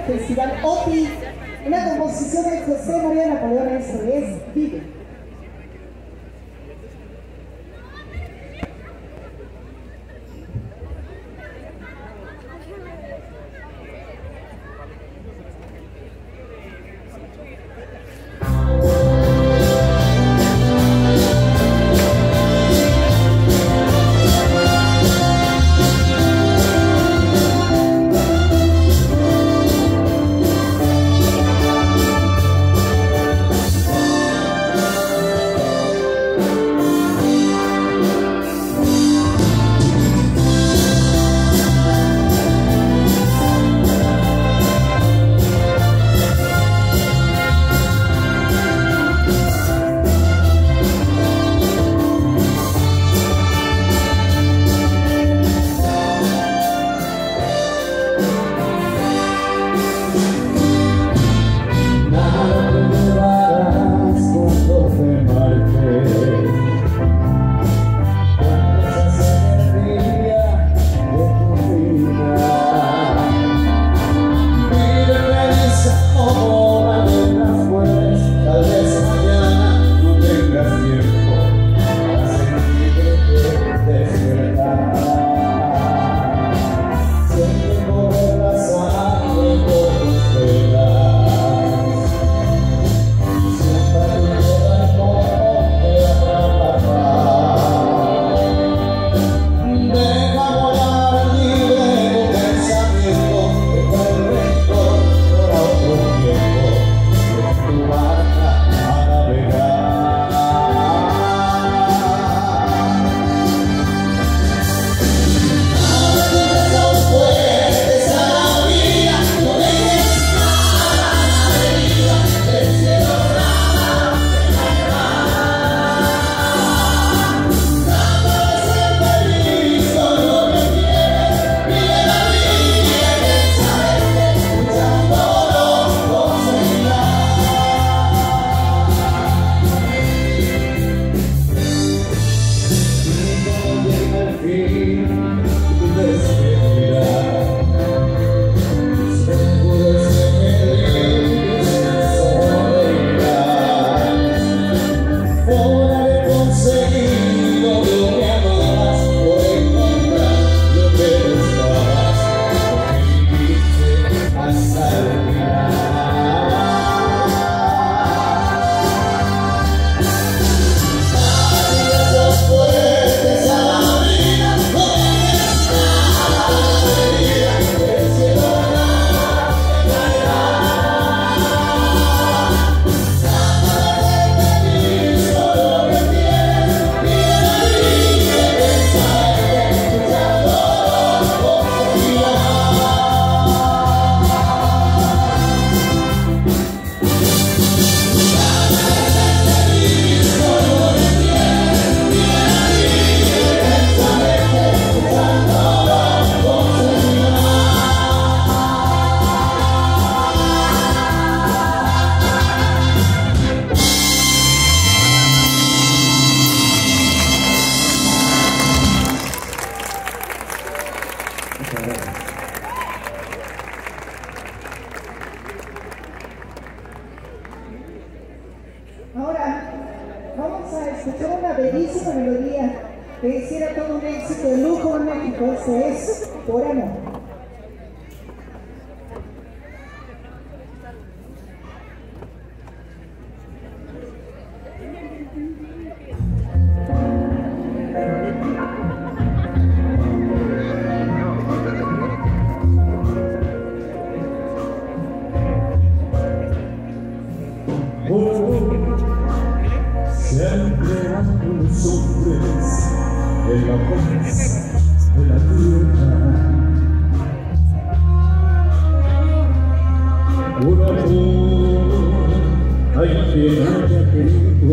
Festival OTI, una composición de José María Napoleón, esto es Vive. Ahora vamos a escuchar una bellísima melodía que hiciera todo un éxito de lujo en México. Este es Por Amor. Siempre ando los hombres en la paz de la tierra. Por amor, hay quien haya querido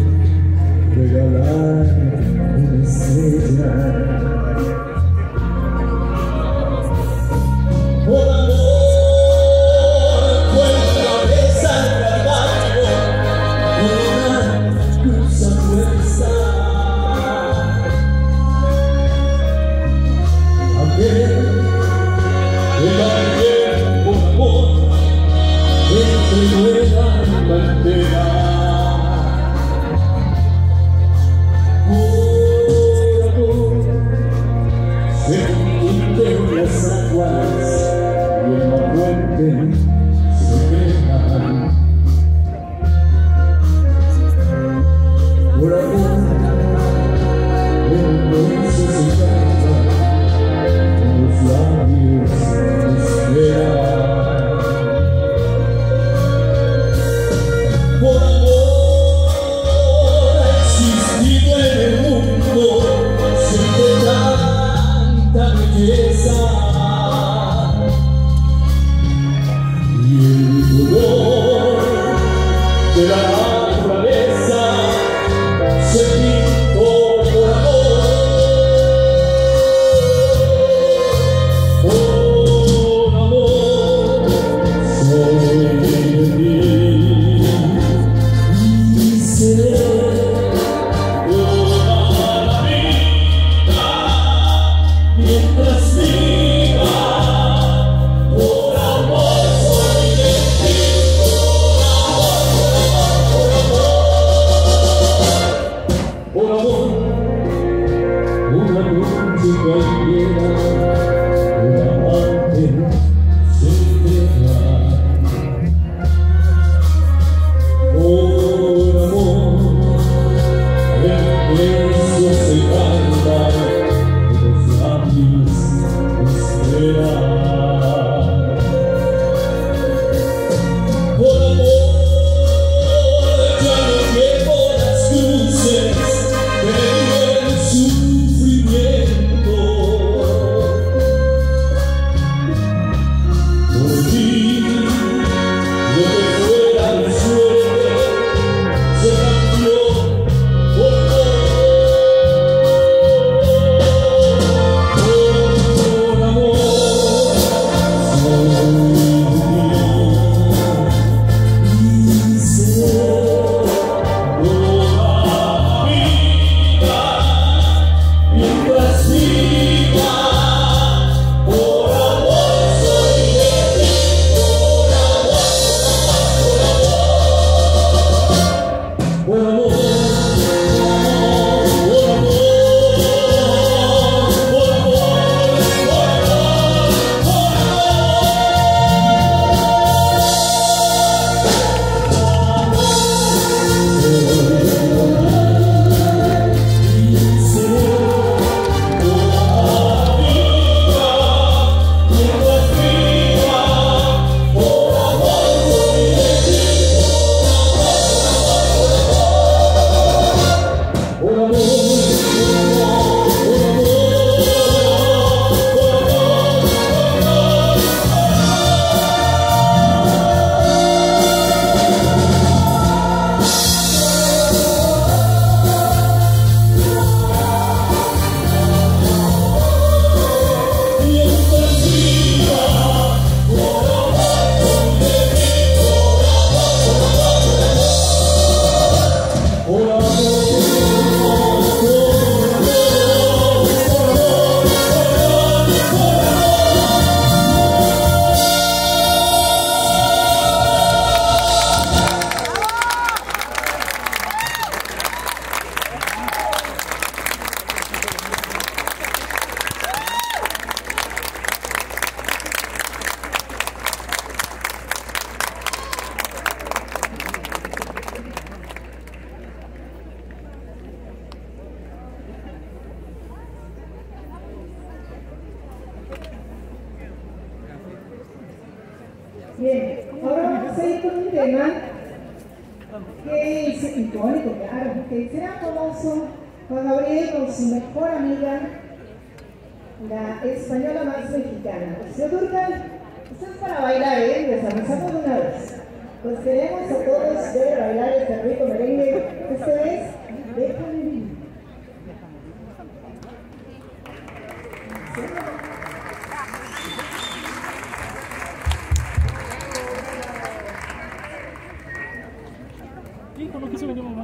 regalar una estrella. Por amor, cuéntame esa Calvario, una cruz fuerza. Aquel por amor Bien, ahora vamos a ir con un tema que es icónico, claro, que será famoso Juan Gabriel con su mejor amiga, la española más mexicana. Señor Durcal, esto es para bailar, les avanzamos de una vez. Pues queremos a todos ver bailar este rico merengue. Este es Déjame vivir. ¿Con lo que se me llama?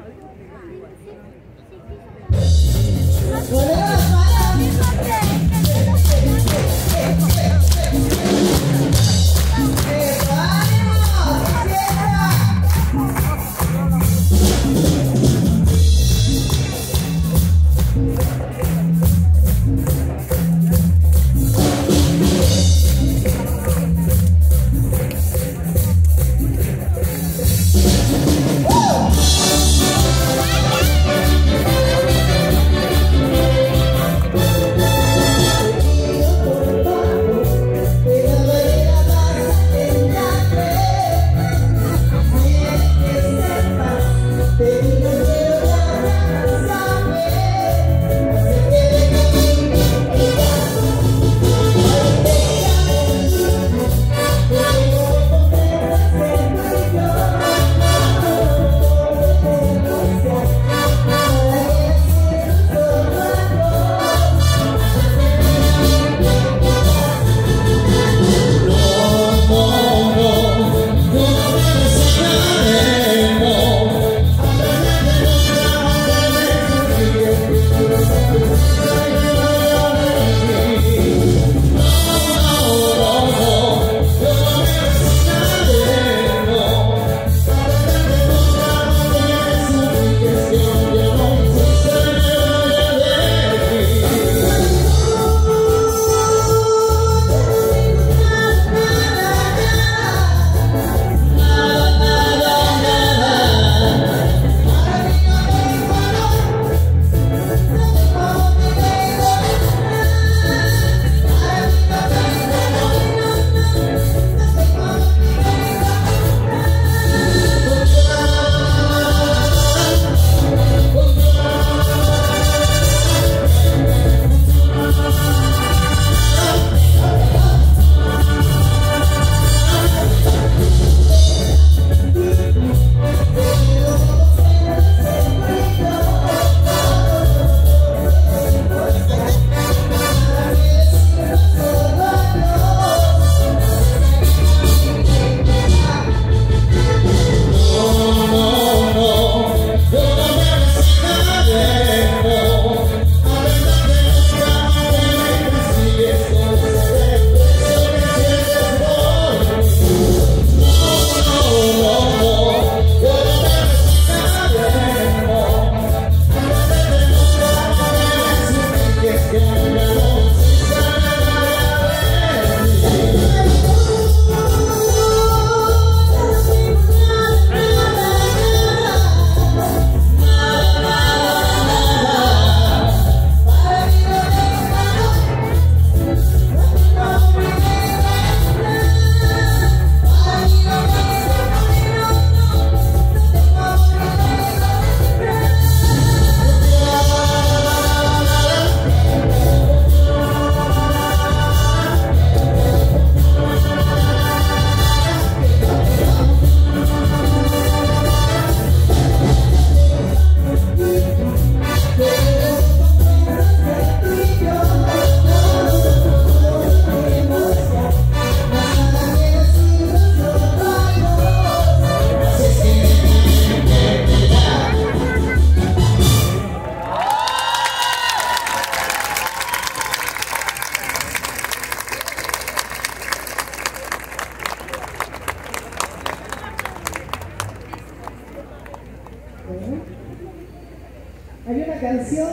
Hay una canción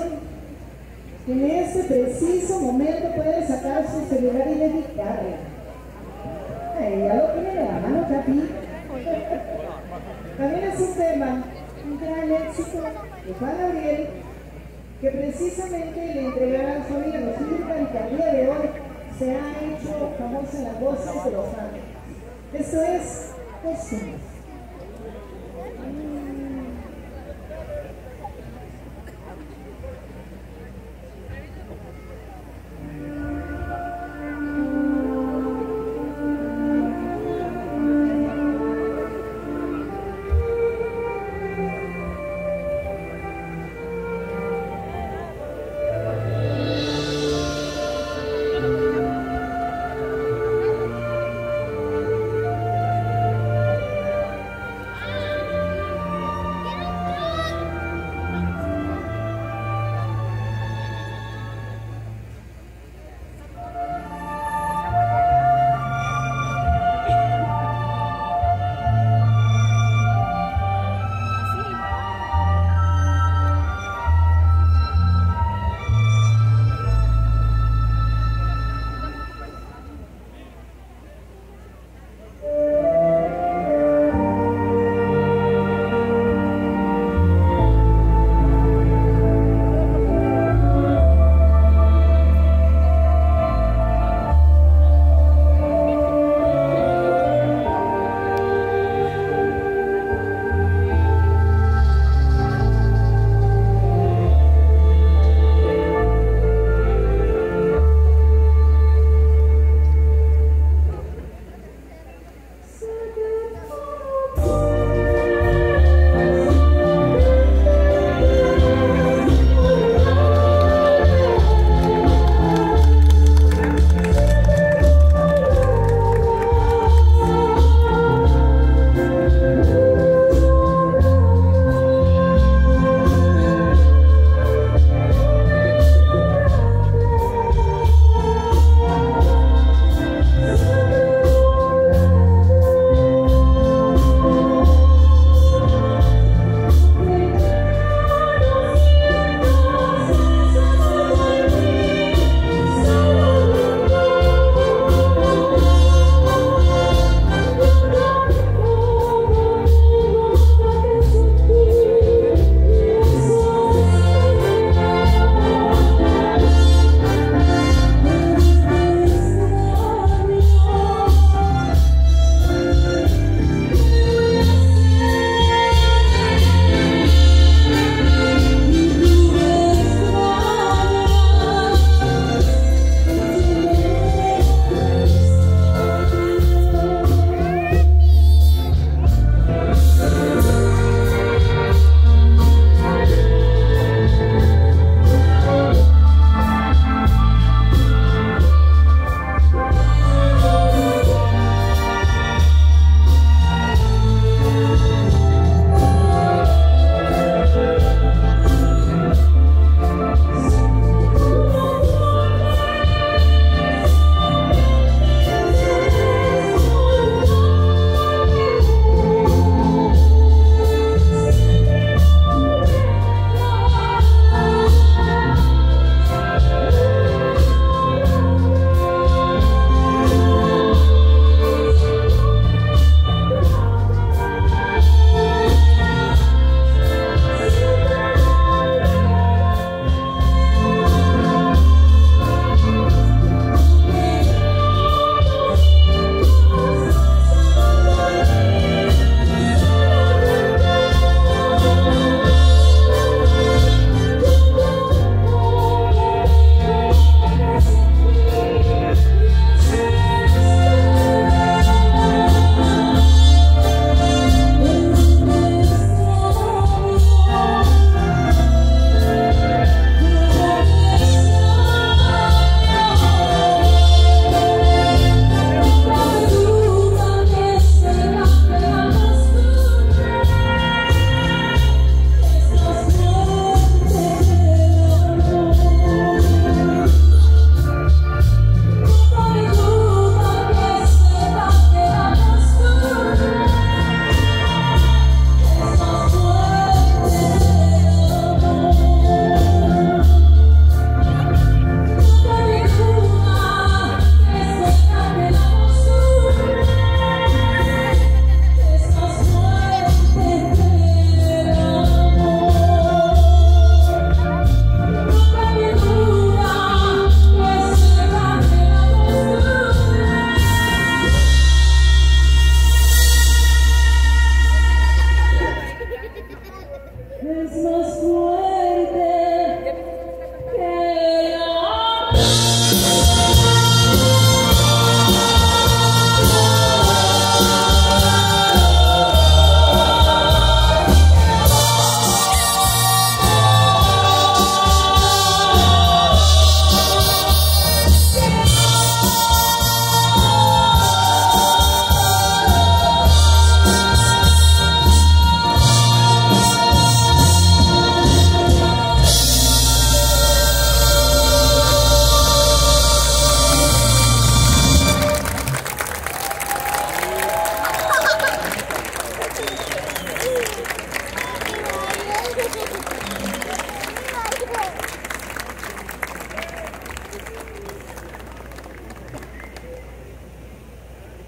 que en este preciso momento puede sacar su celular y dedicarla. Ya lo tiene de la mano, Capi. También es un tema, un gran éxito de Juan Gabriel, que precisamente le entregará a su amiga Rocío, y que al día de hoy se ha hecho famosa en las voces de los ángeles. Esto es Costumbres.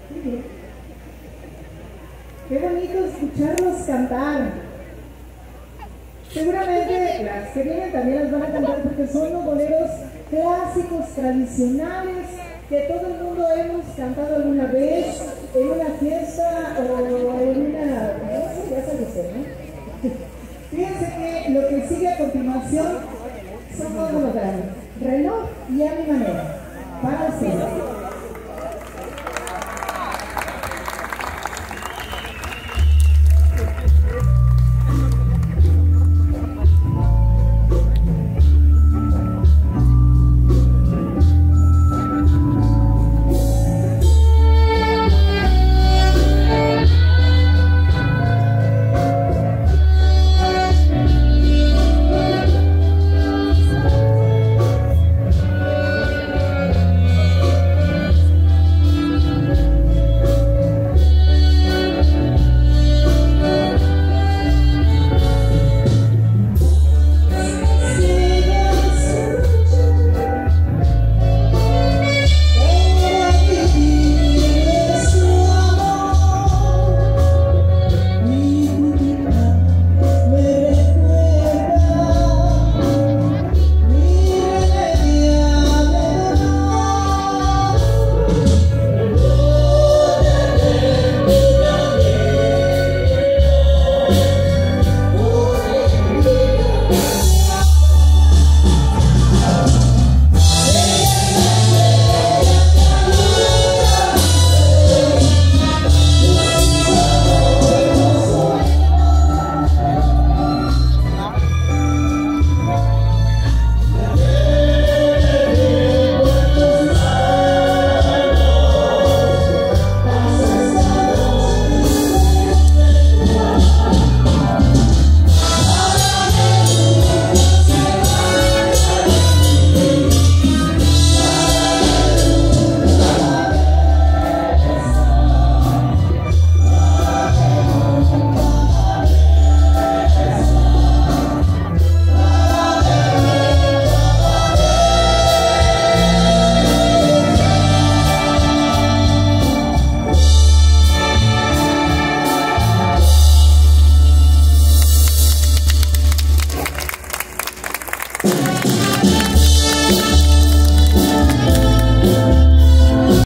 Muy bien. Qué bonito escucharlos cantar. Seguramente las que vienen también las van a cantar porque son los boleros clásicos, tradicionales, que todo el mundo hemos cantado alguna vez en una fiesta o en una... no sé, ya sabe usted, ¿no? Fíjense que lo que sigue a continuación son todos los grandes. Reloj y a mi manera.